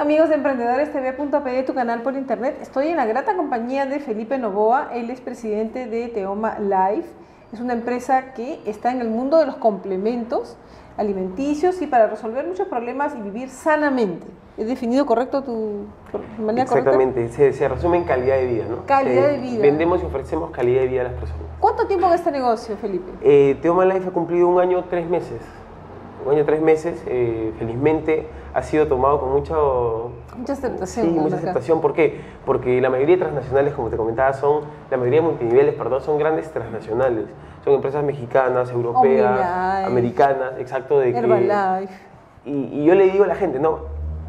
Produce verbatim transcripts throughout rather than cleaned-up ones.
Amigos de emprendedores T V punto pe, tu canal por internet. Estoy en la grata compañía de Felipe Novoa. Él es presidente de Teoma Life. Es una empresa que está en el mundo de los complementos alimenticios y para resolver muchos problemas y vivir sanamente. ¿He definido correcto tu manera correcta? Exactamente, se, se resume en calidad de vida, ¿no? Calidad Se, de vida. Vendemos y ofrecemos calidad de vida a las personas. ¿Cuánto tiempo en este negocio, Felipe? Eh, Teoma Life ha cumplido un año, tres meses. Un año, tres meses, eh, felizmente ha sido tomado con mucho, mucha aceptación. Sí, mucha aceptación. ¿Por qué? Porque la mayoría de transnacionales, como te comentaba, son, la mayoría de multiniveles, perdón, son grandes transnacionales. Son empresas mexicanas, europeas, Omnilife, americanas, exacto. De Herbalife. Que, y, y yo le digo a la gente, no,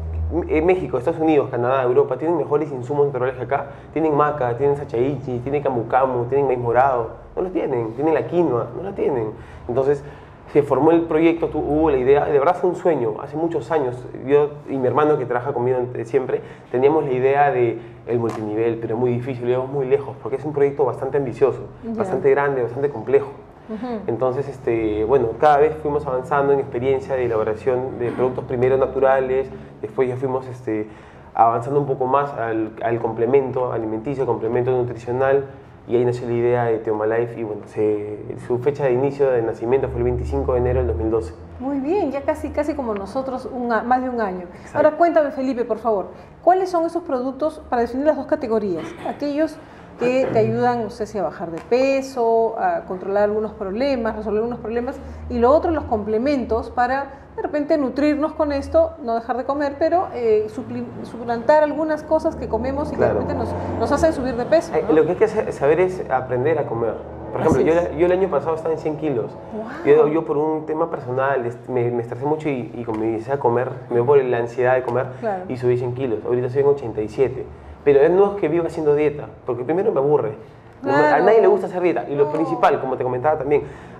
en México, Estados Unidos, Canadá, Europa, tienen mejores insumos naturales que acá. Tienen maca, tienen sachaichi, tienen camu camu, tienen maíz morado. No los tienen. Tienen la quinoa, no la tienen. Entonces, se formó el proyecto, hubo la idea, de verdad fue un sueño, hace muchos años, yo y mi hermano que trabaja conmigo siempre, teníamos la idea de el multinivel, pero muy difícil, íbamos muy lejos, porque es un proyecto bastante ambicioso, yeah. bastante grande, bastante complejo. Uh-huh. Entonces, este, bueno, cada vez fuimos avanzando en experiencia de elaboración de productos primero naturales, después ya fuimos este, avanzando un poco más al, al complemento alimenticio, complemento nutricional, y ahí nació la idea de Teoma Life y bueno, se, su fecha de inicio de nacimiento fue el veinticinco de enero del dos mil doce. Muy bien, ya casi, casi como nosotros, un, más de un año. Exacto. Ahora cuéntame, Felipe, por favor, ¿cuáles son esos productos para definir las dos categorías? Aquellos que te ayudan, no sé si a bajar de peso, a controlar algunos problemas, resolver algunos problemas, y lo otro, los complementos para de repente nutrirnos con esto, no dejar de comer, pero eh, suplantar algunas cosas que comemos y claro. que de repente nos, nos hacen subir de peso, ¿no? Lo que hay que hacer, saber es aprender a comer. Por ejemplo, yo, yo el año pasado estaba en cien kilos. Wow. Yo, yo por un tema personal me, me estresé mucho y, y comencé a comer, me dio por la ansiedad de comer claro. y subí cien kilos. Ahorita estoy en ochenta y siete. Pero no es que viva haciendo dieta, porque primero me aburre. Claro. A nadie le gusta hacer dieta. Y lo no. principal, como te comentaba también,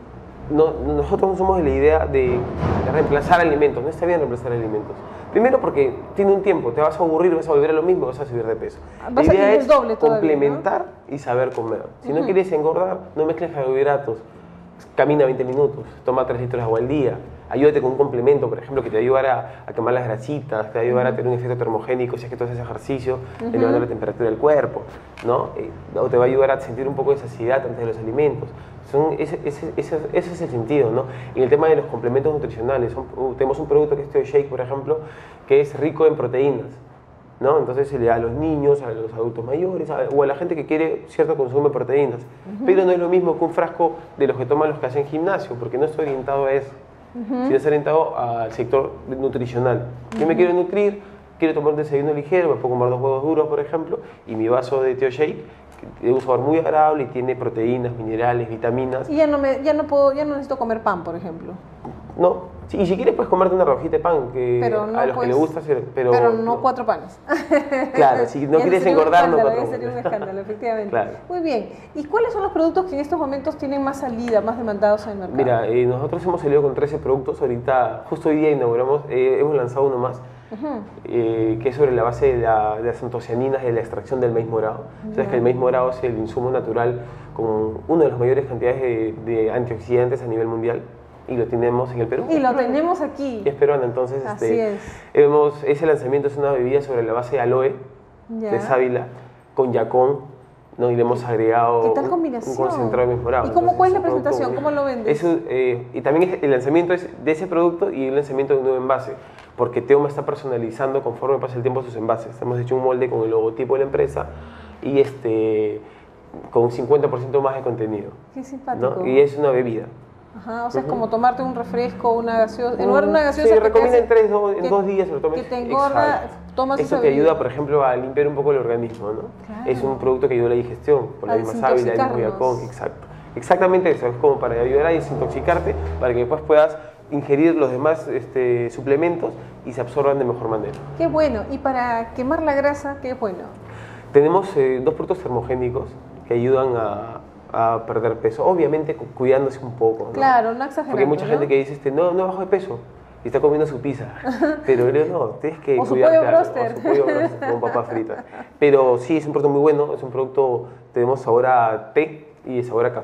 no, nosotros no somos de la idea de, de reemplazar alimentos. No está bien reemplazar alimentos. Primero porque tiene un tiempo, te vas a aburrir, vas a volver a lo mismo, vas a subir de peso. Vas la idea a es doble todavía, complementar ¿no? y saber comer. Si uh-huh. no quieres engordar, no mezcles carbohidratos. Camina veinte minutos, toma tres litros de agua al día. Ayúdate con un complemento, por ejemplo, que te ayudará a, a quemar las grasitas, te ayudará uh-huh. a tener un efecto termogénico si es que tú haces ejercicio, uh-huh. elevando la temperatura del cuerpo, ¿no? Eh, o te va a ayudar a sentir un poco de saciedad antes de los alimentos. Son, ese, ese, ese, ese es el sentido, ¿no? Y en el tema de los complementos nutricionales, son, uh, tenemos un producto que es Teo Shake, por ejemplo, que es rico en proteínas, ¿no? Entonces se le da a los niños, a los adultos mayores, a, o a la gente que quiere cierto consumo de proteínas. Uh-huh. Pero no es lo mismo que un frasco de los que toman los que hacen gimnasio, porque no estoy orientado a eso, uh-huh. sino estoy orientado al sector nutricional. Uh-huh. Yo me quiero nutrir, quiero tomar un desayuno ligero, me puedo comer dos huevos duros, por ejemplo, y mi vaso de Teo Shake, de un sabor muy agradable y tiene proteínas, minerales, vitaminas. Y ya no, me, ya no, puedo, ya no necesito comer pan, por ejemplo. No, sí, y si quieres puedes comerte una rojita de pan, que no a los pues, que les gusta hacer, pero... Pero no cuatro panes. Claro, si no quieres engordar, no cuatro panes. Sería un escándalo, efectivamente. Claro. Muy bien, ¿y cuáles son los productos que en estos momentos tienen más salida, más demandados en el mercado? Mira, eh, nosotros hemos salido con trece productos, ahorita, justo hoy día inauguramos, eh, hemos lanzado uno más, uh-huh. eh, que es sobre la base de, la, de las antocianinas y de la extracción del maíz morado. Uh-huh. Sabes que el maíz morado es el insumo natural con una de las mayores cantidades de, de antioxidantes a nivel mundial. Y lo tenemos en el Perú. Y lo tenemos aquí. Y es peruano, entonces Así este, es. Hemos, ese lanzamiento es una bebida sobre la base de aloe, ya. de sábila, con yacón, ¿no? Y le hemos agregado ¿Qué tal combinación? Un, un concentrado de maíz morado. ¿Y cómo, entonces, cuál es la presentación? ¿Cómo lo vendes? Es, eh, y también es, el lanzamiento es de ese producto y el lanzamiento de un nuevo envase, porque Teoma está personalizando conforme pasa el tiempo sus envases. Hemos hecho un molde con el logotipo de la empresa y este, con un cincuenta por ciento más de contenido. Qué simpático. ¿no? Y es una bebida. Ajá, o sea, uh-huh. es como tomarte un refresco, una gaseosa, en lugar de una gaseosa sí, que recomienda te en, tres, dos, en que, dos días, lo tomes. que te engorda, Exacto. tomas Esto esa te bebida. ayuda, por ejemplo, a limpiar un poco el organismo, ¿no? Claro. Es un producto que ayuda a la digestión, por la a misma sábila, el mismo yacón, exacto. Exactamente eso, es como para ayudar a desintoxicarte, para que después puedas ingerir los demás este, suplementos y se absorban de mejor manera. Qué bueno, y para quemar la grasa, qué bueno. Tenemos eh, dos productos termogénicos que ayudan a a perder peso, obviamente cuidándose un poco, ¿no? Claro, no exagerando, porque hay mucha ¿no? gente que dice, este, no, no bajo de peso, y está comiendo su pizza, pero no, tienes que o cuidarte. Su pollo broster. O su pollo broster con papas fritas. Pero sí, es un producto muy bueno, es un producto, tenemos sabor a té y sabor a café,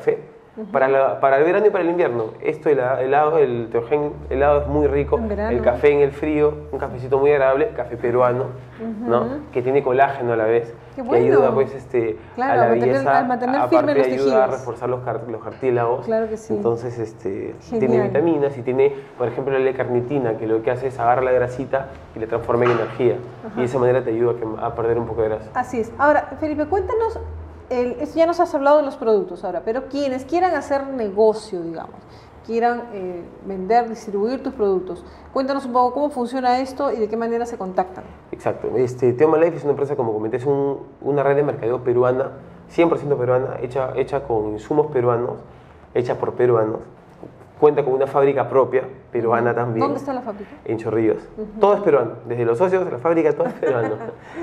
Uh-huh. para, la, para el verano y para el invierno. Esto, el helado, el Teogen helado es muy rico. El café en el frío, un cafecito muy agradable, café peruano, uh-huh. ¿no? Que tiene colágeno a la vez. Qué bueno. Que ayuda pues, este, claro, a la a mantener, belleza, a mantener aparte firmes los ayuda tejidos. a reforzar los, car los cartílagos. Claro que sí. Entonces este, Genial. tiene vitaminas y tiene, por ejemplo, la L-carnitina, que lo que hace es agarrar la grasita y la transforma en energía. Ajá. Y de esa manera te ayuda a, a perder un poco de grasa. Así es. Ahora, Felipe, cuéntanos, el, ya nos has hablado de los productos ahora, pero quienes quieran hacer negocio, digamos, quieran eh, vender, distribuir tus productos, cuéntanos un poco cómo funciona esto y de qué manera se contactan. Exacto. Este, Teoma Life es una empresa, como comenté, es un, una red de mercadeo peruana, cien por ciento peruana, hecha, hecha con insumos peruanos, hecha por peruanos. Cuenta con una fábrica propia, peruana uh-huh. también. ¿Dónde está la fábrica? En Chorrillos. Uh-huh. Todo es peruano, desde los socios de la fábrica, todo es peruano.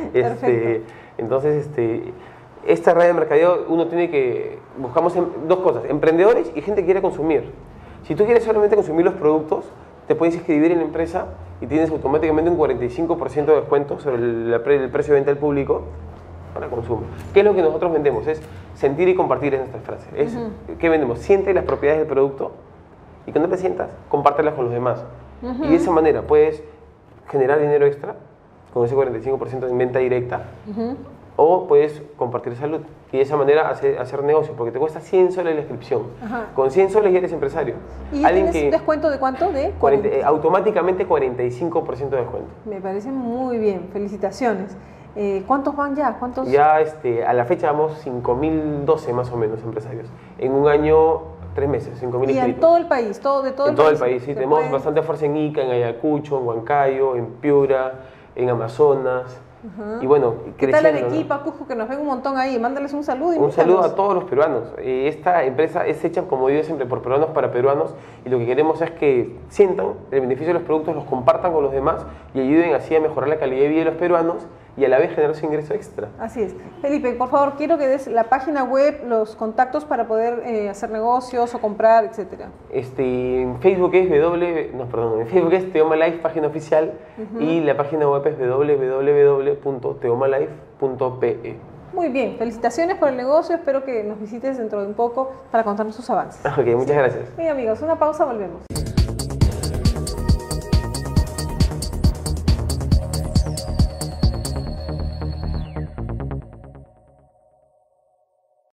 este, entonces, este, esta red de mercadeo, uno tiene que, buscamos en, dos cosas, emprendedores y gente que quiere consumir. Si tú quieres solamente consumir los productos, te puedes inscribir en la empresa y tienes automáticamente un cuarenta y cinco por ciento de descuento sobre el, el precio de venta al público para consumo. ¿Qué es lo que nosotros vendemos? Es sentir y compartir en nuestras frases. Es, uh-huh. ¿Qué vendemos? Siente las propiedades del producto y cuando te sientas, compártelas con los demás. Uh-huh. Y de esa manera puedes generar dinero extra con ese cuarenta y cinco por ciento en venta directa. Uh-huh. O puedes compartir salud y de esa manera hacer, hacer negocio, porque te cuesta cien soles la inscripción. Ajá. Con cien soles ya eres empresario. ¿Y tienes un descuento de cuánto? De cuarenta, eh, automáticamente cuarenta y cinco por ciento de descuento. Me parece muy bien, felicitaciones. Eh, ¿Cuántos van ya? ¿Cuántos? Ya este, a la fecha vamos cinco mil doce más o menos empresarios. En un año, tres meses, cinco mil inscritos. ¿Y en todo el país? Todo, de todo en el todo país, el país, sí. Tenemos pueden... bastante fuerza en Ica, en Ayacucho, en Huancayo, en Piura, en Amazonas. Uh-huh. Y bueno, ¿qué tal Arequipa, ¿no? Cusco, que nos ven un montón ahí? Mándales un saludo. Y un saludo a todos los peruanos. Esta empresa es hecha, como digo siempre, por peruanos para peruanos y lo que queremos es que sientan el beneficio de los productos, los compartan con los demás y ayuden así a mejorar la calidad de vida de los peruanos y a la vez generar su ingreso extra. Así es. Felipe, por favor, quiero que des la página web, los contactos para poder eh, hacer negocios o comprar, etcétera. Este, en Facebook es w, no, perdón, en Facebook es Teoma Life, página oficial, uh-huh. y la página web es w w w punto teoma life punto p e. Muy bien, felicitaciones por el negocio, espero que nos visites dentro de un poco para contarnos sus avances. Ok, muchas ¿sí? gracias. Bien amigos, una pausa, volvemos.